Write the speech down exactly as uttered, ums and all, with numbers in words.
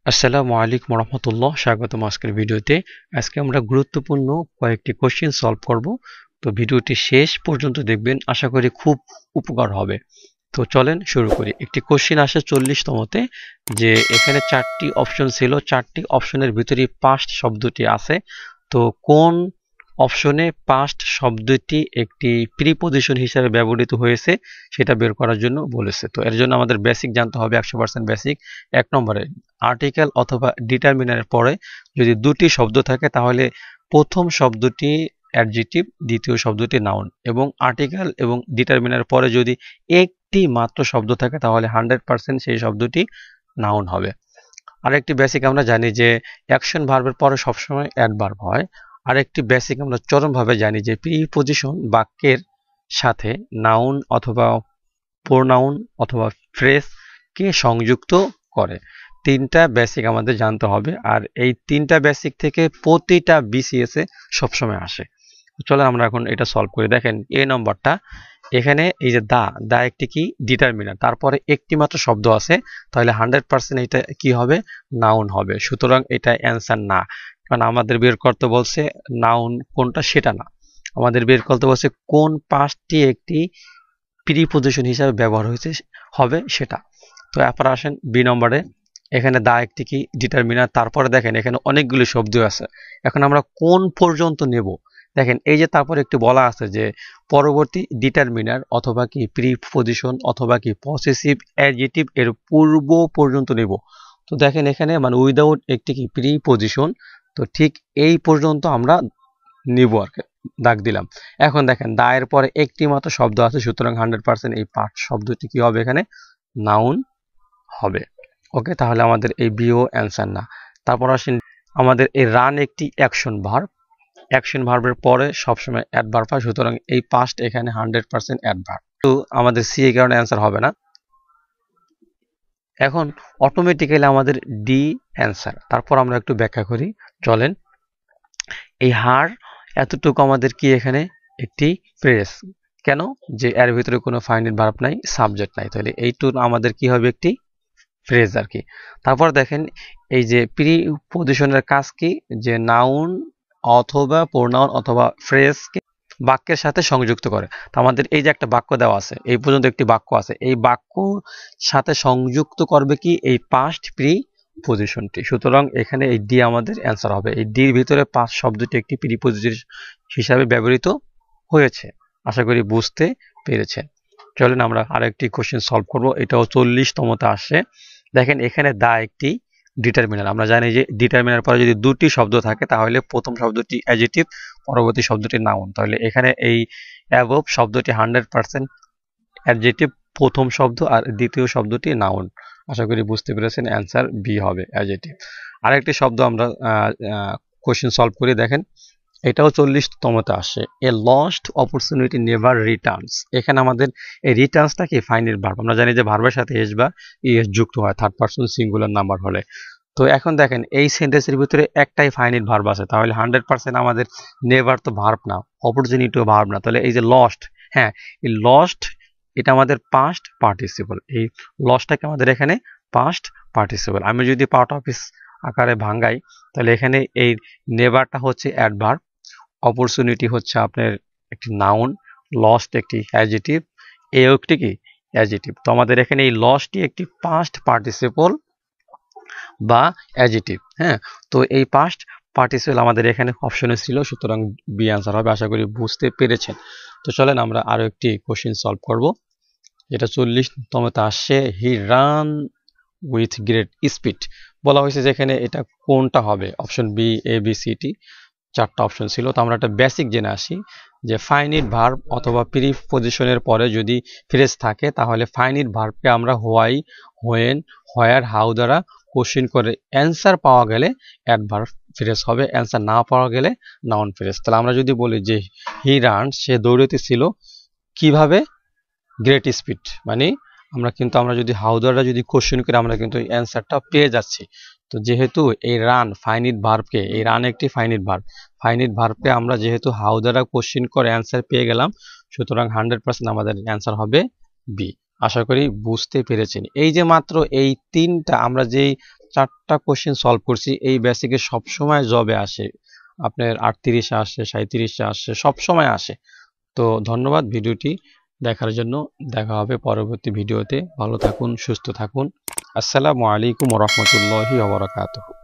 আসসালামু আলাইকুম রহমতুল্লাহ, স্বাগতম আজকের ভিডিওতে। আজকে আমরা গুরুত্বপূর্ণ কয়েকটি কোশ্চেন সলভ করব। তো ভিডিওটি শেষ পর্যন্ত দেখবেন, আশা করি খুব উপকার হবে। তো চলেন শুরু করি। একটি কোশ্চেন আসে চল্লিশতমতে, যে এখানে চারটি অপশন ছিল, চারটি অপশনের ভিতরে পাস্ট শব্দটি আছে। তো কোন অপশনে পাস্ট শব্দটি একটি প্রিপজিশন হিসেবে ব্যবহৃত হয়েছে সেটা বের করার জন্য বলেছে। তো এর জন্য আমাদের বেসিক জানতে হবে, একশো পার্সেন্ট বেসিক। এক নম্বরে, আর্টিকেল অথবা ডিটারমিনারের পরে যদি দুটি শব্দ থাকে তাহলে প্রথম শব্দটি অ্যাডজেক্টিভ, দ্বিতীয় শব্দটি নাউন, এবং আর্টিকেল এবং ডিটারমিনার পরে যদি একটি মাত্র শব্দ থাকে তাহলে হান্ড্রেড পার্সেন্ট সেই শব্দটি নাউন হবে। আরেকটি বেসিক আমরা জানি যে অ্যাকশন ভার্বের পরে সবসময় অ্যাডভার্ব হয়। আরেকটি বেসিক আমরা চরমভাবে জানি যে প্রিপজিশন বাক্যের সাথে নাউন অথবা প্রোনাউন অথবা ফ্রেজকে সংযুক্ত করে। তিনটা বেসিক আমাদের জানতে হবে, আর এই তিনটা বেসিক থেকে প্রতিটা বিসিএস এ সবসময় আসে। চলেন আমরা এখন এটা সলভ করি। দেখেন এ নম্বরটা, এখানে এই যে দা দা একটি কি ডিটারমিনার, তারপরে একটি মাত্র শব্দ আছে, তাহলে হান্ড্রেড পার্সেন্ট এটা কি হবে, নাউন হবে। সুতরাং এটা অ্যান্সার না, কারণ আমাদের বের করতে বলছে নাউন কোনটা সেটা না, আমাদের বের করতে বলছে কোন পাঁচটি একটি প্রিপজিশন হিসাবে ব্যবহার হয়েছে হবে সেটা। তো এরপর আসেন বি নম্বরে, এখানে দা একটি কি ডিটারমিনার, তারপরে দেখেন এখানে অনেকগুলি শব্দ আছে। এখন আমরা কোন পর্যন্ত নেব? দেখেন এই যে তারপরে একটু বলা আছে যে পরবর্তী ডিটারমিনার অথবা কি প্রিপজিশন অথবা কি পসেসিভ অ্যাডজেক্টিভ এর পূর্ব পর্যন্ত নেব। তো দেখেন এখানে মানে উইদাউট একটি কি প্রিপজিশন, তো ঠিক এই পর্যন্ত আমরা নিব আর কি, দাগ দিলাম। এখন দেখেন দায়ের পরে একটি মাত্র শব্দ আছে, সুতরাং হান্ড্রেড পার্সেন্ট এই পার্ট শব্দটি কি হবে, এখানে নাউন হবে। ওকে, তাহলে আমাদের এই বিও অ্যান্সার না। তারপর আসেন আমাদের এই রান একটি অ্যাকশন ভার্ব, অ্যাকশন ভার্বের পরে সবসময় অ্যাডভার্ব হয়, সুতরাং এই পাস্ট এখানে হান্ড্রেড পার্সেন্ট অ্যাডভার্ব। তো আমাদের সি এর কারণে অ্যান্সার হবে না। এখন অটোমেটিক্যালি আমাদের ডি অ্যান্সার। তারপর আমরা একটু ব্যাখ্যা করি, চলেন। এই হার এতটুকু আমাদের কি এখানে একটি প্রেস, কেন যে এর ভিতরে কোনো ফাইনাইট ভার্ব নাই, সাবজেক্ট নাই, তাহলে এইটু আমাদের কি হবে, একটি ফ্রেজ আর কি। তারপর দেখেন এই যে প্রিপজিশনের কাজ কি, যে নাউন অথবা প্রোনাউন অথবা ফ্রেজকে বাক্যের সাথে সংযুক্ত করে। তো আমাদের এই যে একটা বাক্য দেওয়া আছে, এই পর্যন্ত একটি বাক্য আছে, এই বাক্য সাথে সংযুক্ত করবে কি এই পাস্ট প্রিপজিশনটি। সুতরাং এখানে এই ডি আমাদের অ্যান্সার হবে। এই ডির ভিতরে পাস্ট শব্দটি একটি প্রিপজিশন হিসাবে ব্যবহৃত হয়েছে। আশা করি বুঝতে পেরেছেন। চলেন আমরা আরেকটি কোশ্চেন সলভ করব, এটাও চল্লিশতমতে আসে। দেখেন এখানে দা একটি ডিটারমিনার, আমরা জানি যে ডিটারমিনার পরে যদি দুটি শব্দ থাকে তাহলে প্রথম শব্দটি অ্যাডজেক্টিভ, পরবর্তী শব্দটি নাউন। তাহলে এখানে এই অ্যাবভ শব্দটি হান্ড্রেড পার্সেন্ট অ্যাডজেক্টিভ প্রথম শব্দ, আর দ্বিতীয় শব্দটি নাউন। আশা করি বুঝতে পেরেছেন, অ্যান্সার বি হবে, অ্যাডজেক্টিভ। আরেকটি শব্দ আমরা কোশ্চেন সলভ করে দেখেন, এটাও চল্লিশতমতে আসে। A lost opportunity never returns. এখানে আমাদের এই রিটার্নসটা কি ফাইনাইট ভার্ব, আমরা জানি যে ভার্বের সাথে এস বা ইএস যুক্ত হয় থার্ড পারসন সিঙ্গুলার নাম্বার হলে। তো এখন দেখেন এই সেন্টেন্সের ভিতরে একটাই ফাইনাইট ভার্ব আছে, তাহলে হান্ড্রেড পার্সেন্ট আমাদের নেভার তো ভার্ব না, অপরচুনিটিও ভার্ব না, তাহলে এই যে লস্ট, হ্যাঁ এই লস্ট এটা আমাদের পাস্ট পার্টিসিপল। এই লস্টটাকে আমাদের এখানে পাস্ট পার্টিসিপল। আমি যদি পার্ট অফিস আকারে ভাঙ্গাই, তাহলে এখানে এই নেভারটা হচ্ছে অ্যাডভার্ব, অপরচুনিটি হচ্ছে আপনার একটি নাউন, লস্ট একটি অ্যাডজেক্টিভ, এও একটি কি অ্যাডজেক্টিভ। তো আমাদের এখানে এই লস্টটি একটি পাস্ট পার্টিসিপল বা অ্যাডজেক্টিভ। হ্যাঁ, তো এই পাস্ট পার্টিসিপল আমাদের এখানে অপশনে ছিল, সুতরাং বি অ্যান্সার হবে। আশা করি বুঝতে পেরেছেন। তো চলেন আমরা আরো একটি কোশ্চেন সলভ করব, যেটা চল্লিশতমতে আসছে। He run with great speed. বলা হয়েছে যেখানে এটা কোনটা হবে, option B, A, B, C, D, চারটা অপশন ছিল। তো আমরা একটা বেসিক জেনে আসি যে ফাইনাইট ভার্ব অথবা প্রিপজিশনের পরে যদি ফ্রেজ থাকে তাহলে ফাইনাইট ভার্বকে আমরা হোয়াই, হোয়েন, হোয়ার, হাউ দ্বারা কোশ্চেন করে অ্যান্সার পাওয়া গেলে অ্যাডভার্ব ফ্রেজ হবে, অ্যান্সার না পাওয়া গেলে নাউন ফ্রেজ। তাহলে আমরা যদি বলি যে হি রান, সে দৌড়তেছিল কিভাবে, গ্রেট স্পিড, মানে আমরা কিন্তু আমরা যদি হাউ দ্বারা যদি কোশ্চেন করি আমরা কিন্তু অ্যান্সারটা পেয়ে যাচ্ছি। তো যেহেতু এই রান ফাইনাইট ভার্বকে, এই রান একটি ফাইনাইট ভার্ব, ফাইনাইট ভার্বকে আমরা যেহেতু হাউ দ্বারা কোশ্চেন করে অ্যান্সার পেয়ে গেলাম, সুতরাং হান্ড্রেড পার্সেন্ট আমাদের অ্যান্সার হবে বি। আশা করি বুঝতে পেরেছেন। এই যে মাত্র এই তিনটা আমরা যেই চারটা কোশ্চেন সলভ করছি। এই বেসিকে সবসময় জবে আসে, আপনার আটত্রিশে আসে, সাঁইত্রিশে আসে, সবসময় আসে। তো ধন্যবাদ ভিডিওটি দেখার জন্য। দেখা হবে পরবর্তী ভিডিওতে। ভালো থাকুন, সুস্থ থাকুন। আসসালামু আলাইকুম ওয়া রাহমাতুল্লাহি ওয়া বারাকাতুহু।